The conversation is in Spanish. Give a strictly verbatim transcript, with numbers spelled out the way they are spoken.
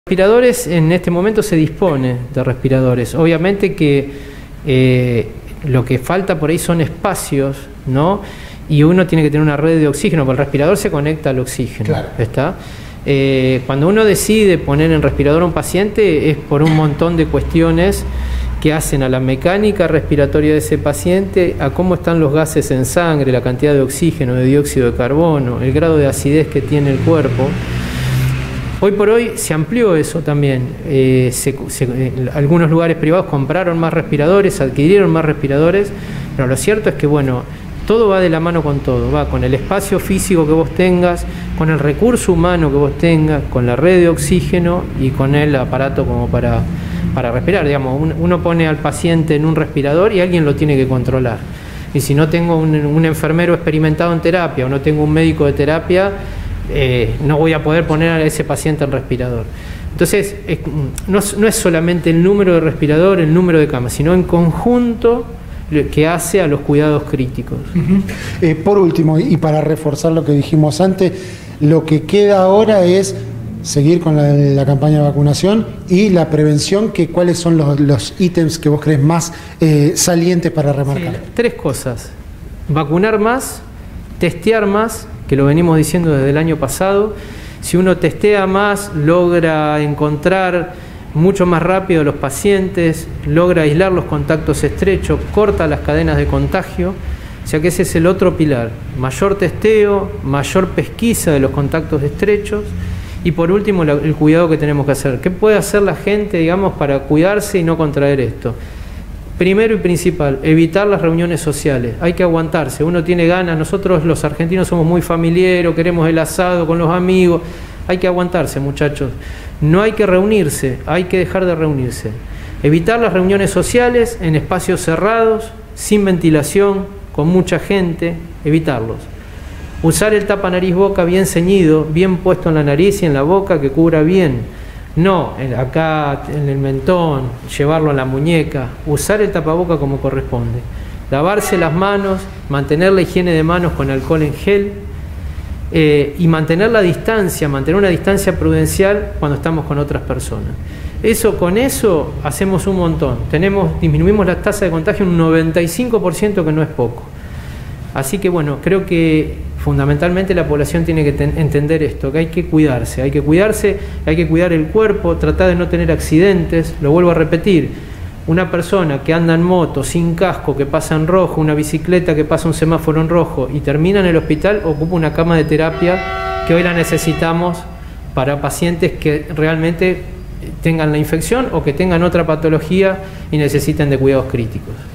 Respiradores, en este momento se dispone de respiradores. Obviamente que eh, lo que falta por ahí son espacios, ¿no? Y uno tiene que tener una red de oxígeno, porque el respirador se conecta al oxígeno. Claro. ¿Está? Eh, cuando uno decide poner en respirador a un paciente es por un montón de cuestiones que hacen a la mecánica respiratoria de ese paciente, a cómo están los gases en sangre, la cantidad de oxígeno, de dióxido de carbono, el grado de acidez que tiene el cuerpo. Hoy por hoy se amplió eso también. Eh, se, se, algunos lugares privados compraron más respiradores, adquirieron más respiradores, pero lo cierto es que, bueno, todo va de la mano con todo. Va con el espacio físico que vos tengas, con el recurso humano que vos tengas, con la red de oxígeno y con el aparato como para, para respirar. Digamos, un, uno pone al paciente en un respirador y alguien lo tiene que controlar. Y si no tengo un, un enfermero experimentado en terapia o no tengo un médico de terapia, Eh, no voy a poder poner a ese paciente en respirador. Entonces, es, no, no es solamente el número de respirador, el número de camas, sino en conjunto lo que hace a los cuidados críticos. Uh-huh. eh, por último, y para reforzar lo que dijimos antes, lo que queda ahora es seguir con la, la campaña de vacunación y la prevención, que cuáles son los, los ítems que vos crees más eh, salientes para remarcar. Sí, tres cosas: vacunar más, testear más, que lo venimos diciendo desde el año pasado. Si uno testea más, logra encontrar mucho más rápido a los pacientes, logra aislar los contactos estrechos, corta las cadenas de contagio. O sea que ese es el otro pilar: mayor testeo, mayor pesquisa de los contactos estrechos. Y por último, la, el cuidado que tenemos que hacer. ¿Qué puede hacer la gente, digamos, para cuidarse y no contraer esto? Primero y principal, evitar las reuniones sociales. Hay que aguantarse, uno tiene ganas. Nosotros los argentinos somos muy familiares, queremos el asado con los amigos. Hay que aguantarse, muchachos. No hay que reunirse, hay que dejar de reunirse. Evitar las reuniones sociales en espacios cerrados, sin ventilación, con mucha gente, evitarlos. Usar el tapa nariz boca bien ceñido, bien puesto en la nariz y en la boca, que cubra bien. No, acá en el mentón, llevarlo en la muñeca, usar el tapaboca como corresponde. Lavarse las manos, mantener la higiene de manos con alcohol en gel eh, y mantener la distancia, mantener una distancia prudencial cuando estamos con otras personas. Eso, con eso hacemos un montón. Tenemos, disminuimos la tasa de contagio en un noventa y cinco por ciento, que no es poco. Así que bueno, creo que fundamentalmente la población tiene que entender esto, que hay que cuidarse, hay que cuidarse, hay que cuidar el cuerpo, tratar de no tener accidentes. Lo vuelvo a repetir: una persona que anda en moto sin casco, que pasa en rojo, una bicicleta que pasa un semáforo en rojo y termina en el hospital, ocupa una cama de terapia que hoy la necesitamos para pacientes que realmente tengan la infección o que tengan otra patología y necesiten de cuidados críticos.